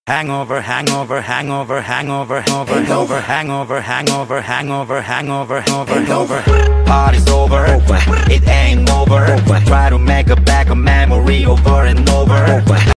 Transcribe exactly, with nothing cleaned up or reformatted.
Hangover, hangover, hangover, hangover, hangover, hangover, hangover, hangover, hangover, hangover, hangover. Party's over, it ain't over. Try to make a back a memory over and over.